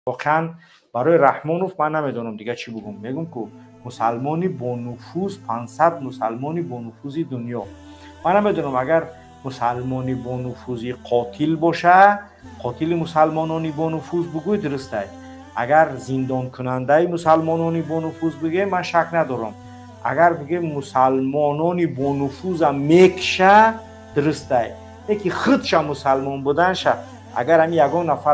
واقعا برای رحمانوف من نمیدونم دیگه چی بگم. میگم که مسلمانی با نفوذ 500 مسلمانی با نفوذ دنیا. من نمیدونم اگر مسلمانی با نفوذی قاتل باشه، قاتل مسلمانانی با نفوذ بگوی درسته. اگر زندان کننده مسلمانانی با نفوذ بگه من شک ندارم. اگر بگه مسلمانانی با نفوذ میکشه درسته. یکی خودش مسلمان بودنش اگر هم یگان نفر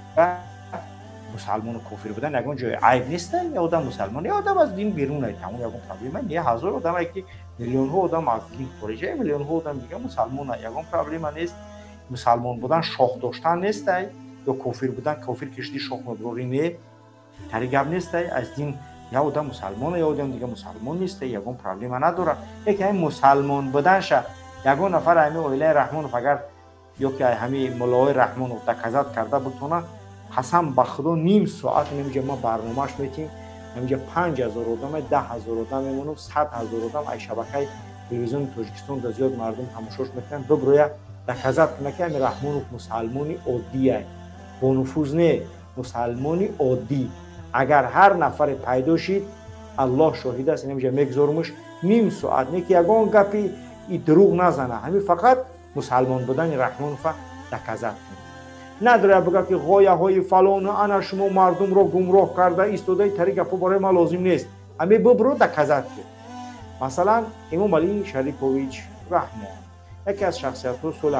مسلمان و کافر بودن یگان جای عیب نیست. یا آدم مسلمان یا آدم از دین بیرونه، تمام یگان پرابلم نیست. هزار آدم که میلیون ها آدم از دین خارجه، میلیون ها آدم دیگه مسلمان یگان پرابلم نیست. مسلمان بودن شاخ داشتن نیست یا کافر بودن کافر کشتی شاخ مدروری نه، طریق نیست. از دین یا آدم مسلمان یا آدم دیگه مسلمان نیست، یگان پرابلم نداره. یکی این مسلمان بودنش یگان نفر همین اولیای رحمانوف اگر یا که همین مولای رحمانوف تکذات کرده بتونه قسم به خدا نیم ساعت نمیگه ما برنامه‌اش میتیم نمیگه 5000 آدم 10000 آدم میمونم 100000 آدم ای شبکه تلویزیون تاجیکستان دا زیاد مردم تماشاش میکنن ببرویا تکذات کنه که رحمانوف مسلمانی عادیه با نفوذ نه، مسلمانی عادی. اگر هر نفر پیدا شید الله شاهد است نمیگه میگذارمش نیم ساعت نه که یگان گپی ای دروغ نزنه، همین فقط مسلمان بودن رحمانوف تکذات نداره بگه که غایه های فلان انا شما مردم را گمراه کرده ایستاده طریق گپ برای ما لازم نیست، همه ببرو تکذات کرد. مثلا امام علی شریفویچ رحمان یکی از شخصیت ها سال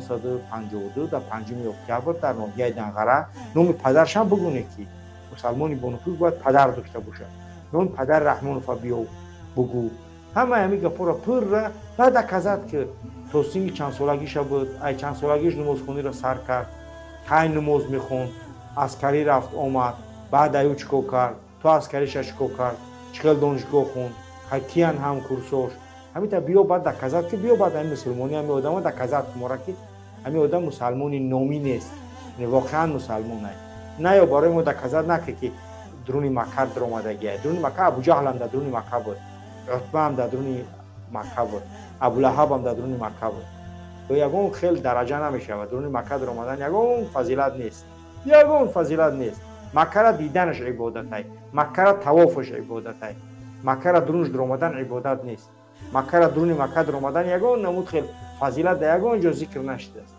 1952 در 5 اکتبر در ناحیه دنقره نام پدرش هم بگونه که مسلمانی با نفوذ باید پدر داشته باشه، نام پدر رحمانوف بیا بگو. همه گپا را پر بعد تکذات که تا سن چند سالگیش بود، ای چند سالگیش نمازخونی را سر کرد، های نماز میخوند، عسکری رفت آمد، بعد ایو چیکار کرد، تو عسکریش چیکار کرد، چقدر دانشگاه خوند، کیان هم کورساش، همین تا بیا بعد تکذات که بیا بعد این مسلمانی همین آدم تکذات مورا که همین آدم مسلمانی نامی نیست، نه واقعا مسلمان نه یا برای ما تکذات نکه که درون مکه در آمدگی. درون مکه ابو جهل هم در درون مکه بود، عتبه هم در درون مکه بود، ابو لهب هم در درون مکه بود. و یگان خیلی درجه نمیشه و درون مکه در آمدن یگان فضیلت نیست، یگان فضیلت نیست. مکه را دیدنش عبادت است، مکه را طوافش عبادت است، مکه را درونش در آمدن عبادت نیست. مکه را درون مکه در آمدن یگان نمود خیلی فضیلت در یگان جا ذکر نشده است.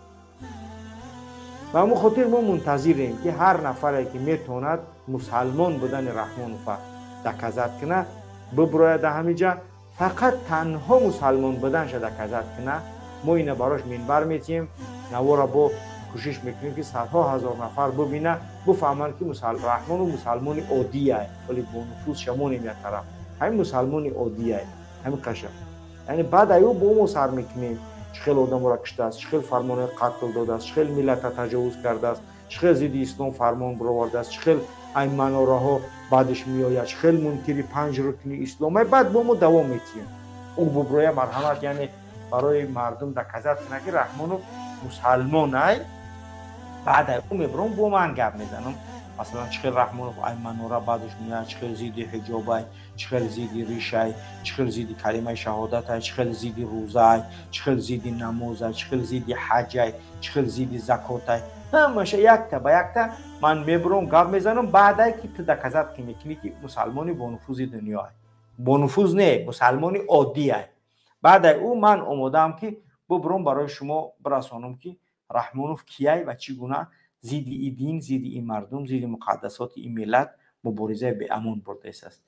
و همون خاطر ما منتظریم که هر نفری که میتواند مسلمان بودن رحمانوف تکذات کنه ببراید در همینجا، فقط تنها مسلمان بودنش تکذات کنه. ما اینه براش منبر میتیم، نوارا با کوشش میکنیم که صدها هزار نفر ببینه بفهمن که رحمانوف مسلمانی عادیه ولی با نفوذ شما نمیاد طرف، همین مسلمانی عادیه، همین قشنگ. یعنی بعد ایو با ما سر میکنیم چخیل آدم را کشته است، چخیل فرمان قتل داده است، چخیل ملت تجاوز کرده است، چخیل ضد اسلام فرمان برآورده است، چخیل این منارها بعدش میآید، چخیل منکر 5 رکن اسلام. بعد با ما دوام میتیم او ببروی مرحمت یعنی برای مردم تکذات کنه که رحمانوف مسلمان ای. بعد او میبرم با من گپ میزنم مثلا چخیل رحمانوف این مناره بعدش میاد، چخیل زیدی حجاب ای، چخیل زیدی ریش ای، چخیل زیدی کلمه شهادت ای، چخیل زیدی روزه ای، چخیل زیدی نماز ای، چخیل زیدی حج ای، چخیل زیدی زکات ای. همشه یک تا به یک تا من میبرم گپ میزنم. بعد که تو تکذات کنی که مسلمانی با نفوذ دنیا ای، با نفوذ نه مسلمانی عادی ای. بعد او من آمادم که ببرم برای شما برسانم که رحمانوف کیه و چگونه ضد این دین، ضد این مردم، ضد مقدسات این ملت مبارزه به امان برده است.